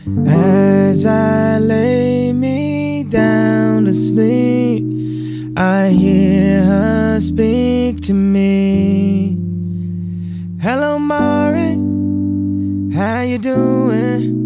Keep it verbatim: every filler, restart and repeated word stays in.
As I lay me down to sleep, I hear her speak to me. Hello, Maury, how you doing?